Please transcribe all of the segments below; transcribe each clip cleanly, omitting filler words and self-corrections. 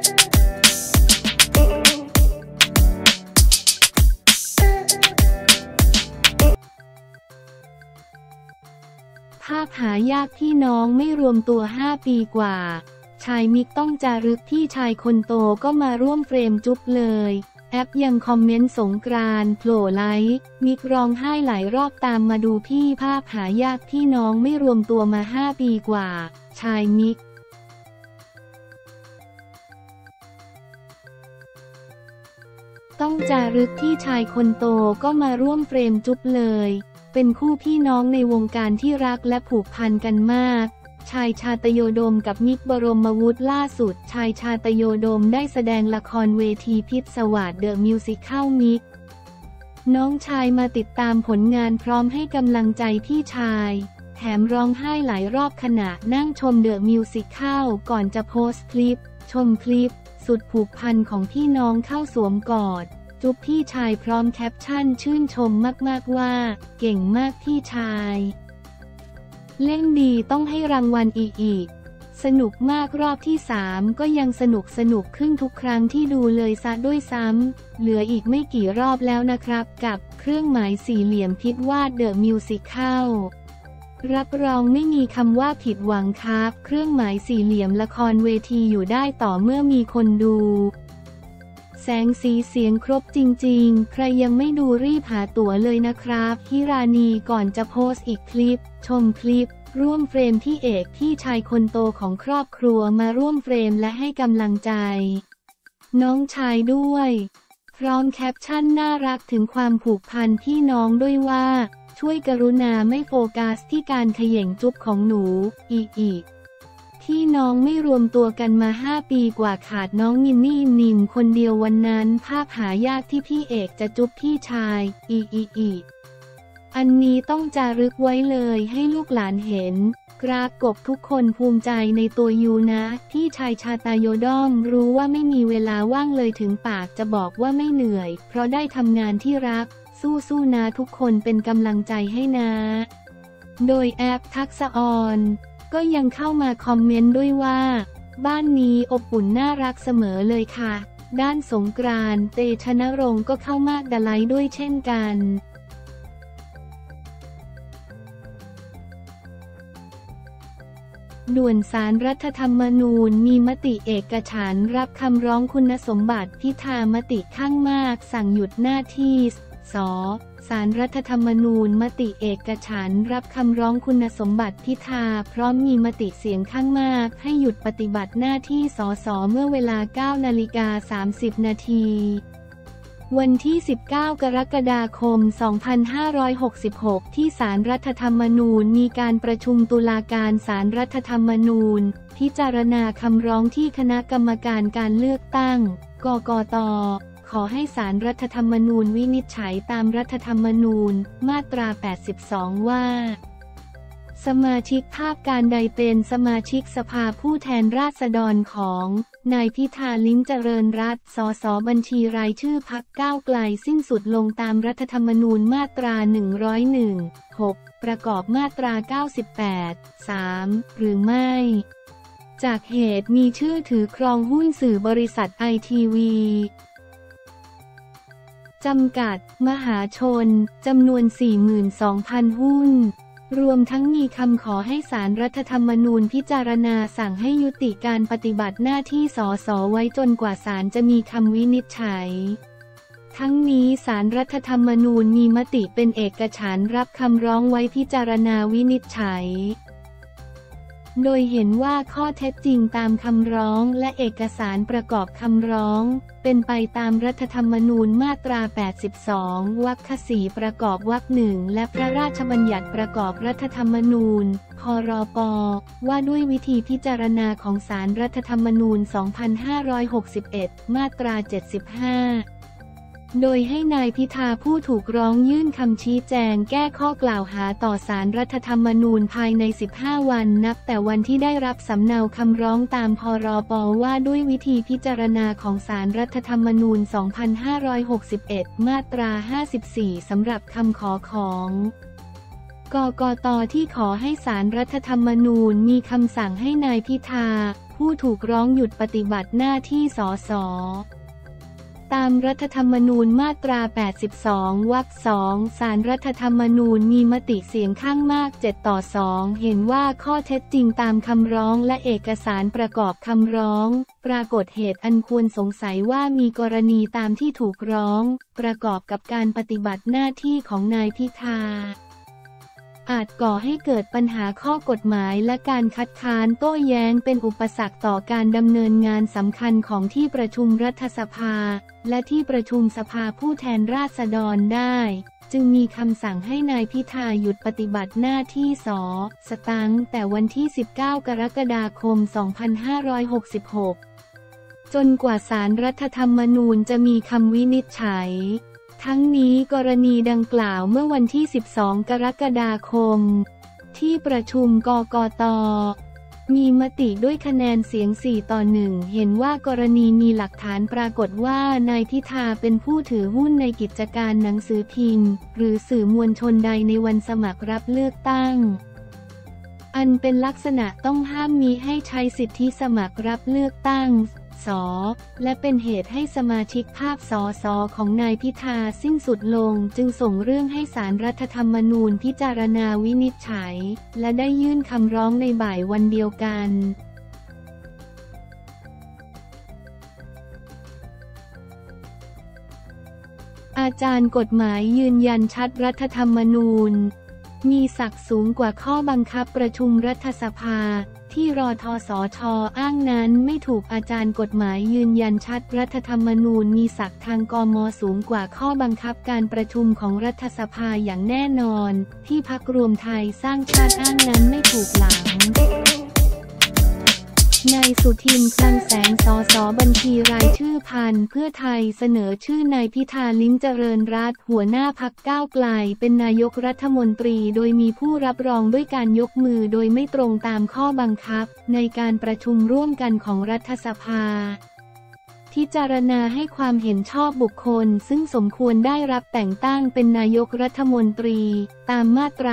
ภาพหายากพี่น้องไม่รวมตัว5 ปีกว่าชายมิกต้องจารึกที่ชายคนโตก็มาร่วมเฟรมจุ๊บเลยแอปยังคอมเมนต์สงกรานต์โผล่ไลค์มิกร้องไห้หลายรอบตามมาดูพี่ภาพหายากพี่น้องไม่รวมตัวมา5 ปีกว่าชายมิกต้องจารึกที่ชายคนโตก็มาร่วมเฟรมจุ๊บเลยเป็นคู่พี่น้องในวงการที่รักและผูกพันกันมากชายชาตโยดมกับมิกบรมวุฒิล่าสุดชายชาตโยดมได้แสดงละครเวทีพิศวาสเดอะมิวสิคัลมิกน้องชายมาติดตามผลงานพร้อมให้กำลังใจพี่ชายแถมร้องไห้หลายรอบขณะนั่งชมเดอะมิวสิคัลก่อนจะโพสต์คลิปชมคลิปสุดผูกพันของพี่น้องเข้าสวมกอดจุ๊บพี่ชายพร้อมแคปชั่นชื่นชมมากๆว่าเก่งมากพี่ชายเล่นดีต้องให้รางวัลอีกสนุกมากรอบที่3ก็ยังสนุกขึ้นทุกครั้งที่ดูเลยซะด้วยซ้ำเหลืออีกไม่กี่รอบแล้วนะครับกับเครื่องหมายสี่เหลี่ยมพิศวาสเดอะมิวสิคัลรับรองไม่มีคำว่าผิดหวังครับเครื่องหมายสี่เหลี่ยมละครเวทีอยู่ได้ต่อเมื่อมีคนดูแสงสีเสียงครบจริงๆใครยังไม่ดูรีบหาตั๋วเลยนะครับฮิรานีก่อนจะโพสต์อีกคลิปชมคลิปร่วมเฟรมพี่เอกพี่ชายคนโตของครอบครัวมาร่วมเฟรมและให้กำลังใจน้องชายด้วยพร้อมแคปชั่นน่ารักถึงความผูกพันพี่น้องด้วยว่าช่วยกรุณาไม่โฟกัสที่การเขย่งจุ๊บของหนูอีกพี่น้องไม่รวมตัวกันมา5 ปีกว่าขาดน้องมินนี่นิมคนเดียววันนั้นภาพหายากที่พี่เอกจะจุ๊บพี่ชายอีอันนี้ต้องจารึกไว้เลยให้ลูกหลานเห็นกรากบทุกคนภูมิใจในตัวยูนะพี่ชายชาตโยดอมรู้ว่าไม่มีเวลาว่างเลยถึงปากจะบอกว่าไม่เหนื่อยเพราะได้ทำงานที่รักสู้ๆนะทุกคนเป็นกำลังใจให้นะโดยแอปทักษะออนก็ยังเข้ามาคอมเมนต์ด้วยว่าบ้านนี้อบอุ่นน่ารักเสมอเลยค่ะด้านสงกรานต์เตชะนรงค์ก็เข้ามากดไลค์ด้วยเช่นกันด่วนศาลรัฐธรรมนูญมีมติเอกฉันท์รับคำร้องคุณสมบัติพิธามติข้างมากสั่งหยุดหน้าที่ส.ศาลรัฐธรรมนูญมติเอกฉันท์รับคำร้องคุณสมบัติพิธาพร้อมมีมติเสียงข้างมากให้หยุดปฏิบัติหน้าที่ส.ส.เมื่อเวลา 9:30 นาทีวันที่ 19 กรกฎาคม 2566 ที่ศาลรัฐธรรมนูญมีการประชุมตุลาการศาลรัฐธรรมนูญพิจารณาคำร้องที่คณะกรรมการการเลือกตั้งกกต.ขอให้ศาลรัฐธรรมนูญวินิจฉัยตามรัฐธรรมนูญมาตรา 82 ว่าสมาชิกภาพการใดเป็นสมาชิกสภาผู้แทนราษฎรของนายพิธาลิ้มเจริญรัตน์ สส.บัญชีรายชื่อพรรคก้าวไกลสิ้นสุดลงตามรัฐธรรมนูญมาตรา 101 6 ประกอบมาตรา 98 3 หรือไม่จากเหตุมีชื่อถือครองหุ้นสื่อบริษัทไอทีวีจำกัดมหาชนจำนวน 42,000 หุ้นรวมทั้งมีคำขอให้ศาลรัฐธรรมนูญพิจารณาสั่งให้ยุติการปฏิบัติหน้าที่ส.ส.ไว้จนกว่าศาลจะมีคำวินิจฉัยทั้งนี้ศาลรัฐธรรมนูญมีมติเป็นเอกฉันท์รับคำร้องไว้พิจารณาวินิจฉัยโดยเห็นว่าข้อเท็จจริงตามคำร้องและเอกสารประกอบคำร้องเป็นไปตามรัฐธรรมนูญมาตรา 82 วรรค 4 ประกอบวรรค 1 และพระราชบัญญัติประกอบรัฐธรรมนูญพรป.ว่าด้วยวิธีพิจารณาของศาลรัฐธรรมนูญ 2561 มาตรา 75 โดยให้นายพิธาผู้ถูกร้องยื่นคำชี้แจงแก้ข้อกล่าวหาต่อศาลรัฐธรรมนูญภายใน 15 วันนับแต่วันที่ได้รับสำเนาคำร้องตามพรป.ว่าด้วยวิธีพิจารณาของศาลรัฐธรรมนูญ 2561 มาตรา 54 สำหรับคำขอของกกต.ที่ขอให้ศาลรัฐธรรมนูญมีคำสั่งให้นายพิธาผู้ถูกร้องหยุดปฏิบัติหน้าที่สสตามรัฐธรรมนูญมาตรา 82 วรรค 2 ศาลรัฐธรรมนูญมีมติเสียงข้างมาก 7-2 เห็นว่าข้อเท็จจริงตามคำร้องและเอกสารประกอบคำร้องปรากฏเหตุอันควรสงสัยว่ามีกรณีตามที่ถูกร้องประกอบกับการปฏิบัติหน้าที่ของนายพิธาอาจก่อให้เกิดปัญหาข้อกฎหมายและการคัดค้านโต้แย้งเป็นอุปสรรคต่อการดำเนินงานสำคัญของที่ประชุมรัฐสภาและที่ประชุมสภาผู้แทนราษฎรได้จึงมีคำสั่งให้นายพิธาหยุดปฏิบัติหน้าที่สตั้งแต่วันที่ 19 กรกฎาคม 2566 จนกว่าศาลรัฐธรรมนูญจะมีคำวินิจฉัยทั้งนี้กรณีดังกล่าวเมื่อวันที่ 12 กรกฎาคมที่ประชุมกกต.มีมติด้วยคะแนนเสียง 4-1 เห็นว่ากรณีมีหลักฐานปรากฏว่านายพิธาเป็นผู้ถือหุ้นในกิจการหนังสือพิมพ์หรือสื่อมวลชนใดในวันสมัครรับเลือกตั้งอันเป็นลักษณะต้องห้ามมิให้ใช้สิทธิสมัครรับเลือกตั้งและเป็นเหตุให้สมาชิกภาพสสของนายพิธาสิ้นสุดลงจึงส่งเรื่องให้ศาลรัฐธรรมนูญพิจารณาวินิจฉัยและได้ยื่นคำร้องในบ่ายวันเดียวกันอาจารย์กฎหมายยืนยันชัดรัฐธรรมนูญมีศักดิ์สูงกว่าข้อบังคับประชุมรัฐสภาที่รทสช.อ้างนั้นไม่ถูกอาจารย์กฎหมายยืนยันชัดรัฐธรรมนูญมีศักดิ์ทางกม.สูงกว่าข้อบังคับการประชุมของรัฐสภาอย่างแน่นอนที่พรรครวมไทยสร้างชาติอ้างนั้นไม่ถูกหลังนายสุทินคลังแสงสสบัญชีรายชื่อพันธุ์เพื่อไทยเสนอชื่อนายพิธาลิ้มเจริญรัตน์หัวหน้าพรรคก้าวไกลเป็นนายกรัฐมนตรีโดยมีผู้รับรองด้วยการยกมือโดยไม่ตรงตามข้อบังคับในการประชุมร่วมกันของรัฐสภาพิจารณาให้ความเห็นชอบบุคคลซึ่งสมควรได้รับแต่งตั้งเป็นนายกรัฐมนตรีตามมาตรา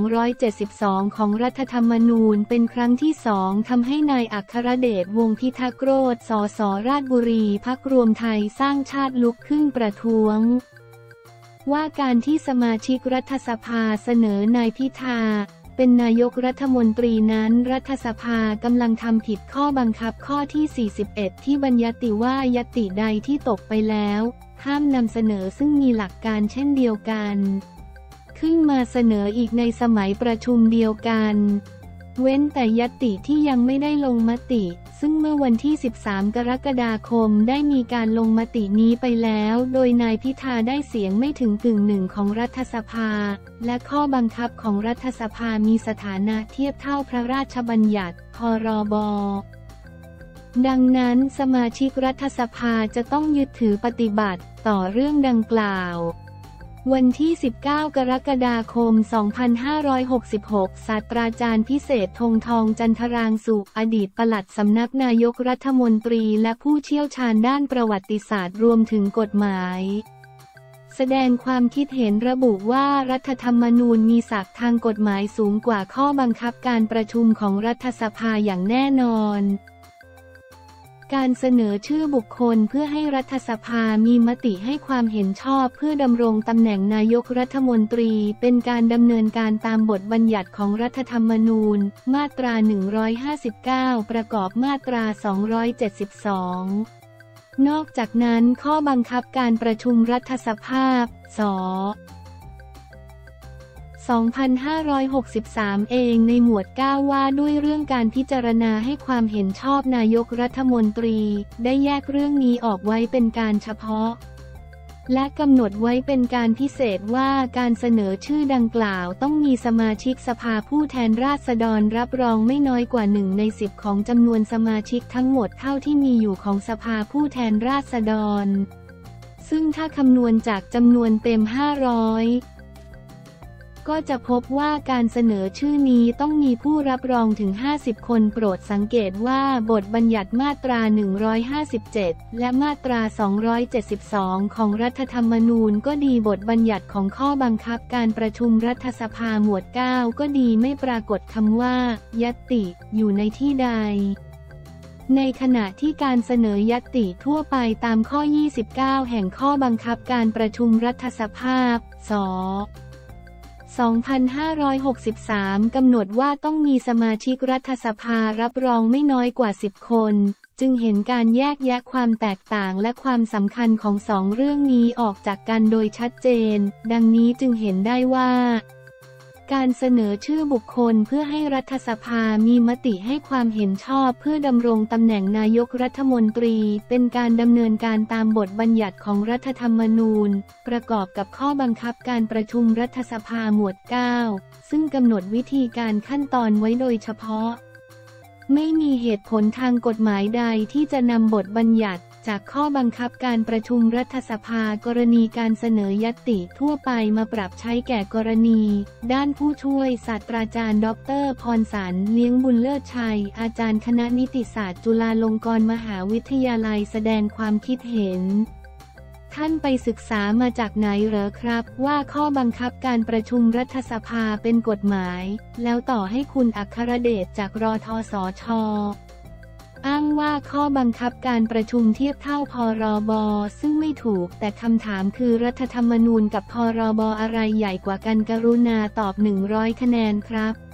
272 ของรัฐธรรมนูญเป็นครั้งที่ 2ทำให้นายอัครเดช วงศ์พิทักษ์โรจน์ สส.ราชบุรีพรรครวมไทยสร้างชาติลุกขึ้นประท้วงว่าการที่สมาชิกรัฐสภาเสนอนายพิธาเป็นนายกรัฐมนตรีนั้นรัฐสภากำลังทำผิดข้อบังคับข้อที่ 41 ที่บัญญัติว่ายติใดที่ตกไปแล้วห้ามนำเสนอซึ่งมีหลักการเช่นเดียวกันขึ้นมาเสนออีกในสมัยประชุมเดียวกันเว้นแต่ยติที่ยังไม่ได้ลงมติซึ่งเมื่อวันที่ 13 กรกฎาคมได้มีการลงมตินี้ไปแล้วโดยนายพิธาได้เสียงไม่ถึงกึ่งหนึ่งของรัฐสภาและข้อบังคับของรัฐสภามีสถานะเทียบเท่าพระราชบัญญัติพรบ.ดังนั้นสมาชิกรัฐสภาจะต้องยึดถือปฏิบัติต่อเรื่องดังกล่าววันที่ 19 กรกฎาคม 2566 ศาสตราจารย์พิเศษธงทองจันทรางสุอดีตปลัดสำนักนายกรัฐมนตรีและผู้เชี่ยวชาญด้านประวัติศาสตร์รวมถึงกฎหมายแสดงความคิดเห็นระบุว่ารัฐธรรมนูญมีศักดิ์ทางกฎหมายสูงกว่าข้อบังคับการประชุมของรัฐสภาอย่างแน่นอนการเสนอชื่อบุคคลเพื่อให้รัฐสภามีมติให้ความเห็นชอบเพื่อดำรงตำแหน่งนายกรัฐมนตรีเป็นการดำเนินการตามบทบัญญัติของรัฐธรรมนูญมาตรา 159 ประกอบมาตรา 272 นอกจากนั้นข้อบังคับการประชุมรัฐสภาส. 2563 เองในหมวด 9 ว่าด้วยเรื่องการพิจารณาให้ความเห็นชอบนายกรัฐมนตรีได้แยกเรื่องนี้ออกไว้เป็นการเฉพาะและกำหนดไว้เป็นการพิเศษว่าการเสนอชื่อดังกล่าวต้องมีสมาชิกสภาผู้แทนราษฎรรับรองไม่น้อยกว่า1 ใน 10ของจำนวนสมาชิกทั้งหมดเท่าที่มีอยู่ของสภาผู้แทนราษฎรซึ่งถ้าคำนวณจากจำนวนเต็ม 500ก็จะพบว่าการเสนอชื่อนี้ต้องมีผู้รับรองถึง50 คนโปรดสังเกตว่าบทบัญญัติมาตรา 157 และมาตรา 272 ของรัฐธรรมนูญก็ดีบทบัญญัติของข้อบังคับการประชุมรัฐสภาหมวด 9 ก็ดีไม่ปรากฏคำว่าญัตติอยู่ในที่ใด ดังนั้นสมาชิกรัฐสภาจะต้องยึดถือปฏิบัติต่อเรื่องดังกล่าววันที่ 19 กรกฎาคม 2566 ศาสตราจารย์พิเศษธงทองจันทรางสุอดีตปลัดสำนักนายกรัฐมนตรีและผู้เชี่ยวชาญด้านประวัติศาสตร์รวมถึงกฎหมายแสดงความคิดเห็นระบุว่ารัฐธรรมนูญมีศักดิ์ทางกฎหมายสูงกว่าข้อบังคับการประชุมของรัฐสภาอย่างแน่นอนที่ประชุมรัฐสภากำลังทำผิดข้อบังคับการประชุมของรัฐสภาอย่างแน่นอนในขณะที่การเสนอญัตติทั่วไปตามข้อ 29 แห่งข้อบังคับการประชุมรัฐสภา ศ. 2563 กำหนดว่าต้องมีสมาชิกรัฐสภารับรองไม่น้อยกว่า 10 คน จึงเห็นการแยกแยะความแตกต่างและความสำคัญของสองเรื่องนี้ออกจากกันโดยชัดเจน ดังนี้จึงเห็นได้ว่าการเสนอชื่อบุคคลเพื่อให้รัฐสภามีมติให้ความเห็นชอบเพื่อดำรงตำแหน่งนายกรัฐมนตรีเป็นการดำเนินการตามบทบัญญัติของรัฐธรรมนูญประกอบกับข้อบังคับการประชุมรัฐสภาหมวด 9 ซึ่งกำหนดวิธีการขั้นตอนไว้โดยเฉพาะไม่มีเหตุผลทางกฎหมายใดที่จะนำบทบัญญัติจากข้อบังคับการประชุมรัฐสภากรณีการเสนอญัตติทั่วไปมาปรับใช้แก่กรณีด้านผู้ช่วยศาสตราจารย์ดร.พรสรรเลี้ยงบุญเลิศชัยอาจารย์คณะนิติศาสตร์จุฬาลงกรณ์มหาวิทยาลัยแสดงความคิดเห็นท่านไปศึกษามาจากไหนเหรอครับว่าข้อบังคับการประชุมรัฐสภาเป็นกฎหมายแล้วต่อให้คุณอัครเดชจากรทสช.อ้างว่าข้อบังคับการประชุมเทียบเท่าพรบ.ซึ่งไม่ถูกแต่คำถามคือรัฐธรรมนูญกับพรบ.อะไรใหญ่กว่ากันกรุณาตอบ100 คะแนนครับ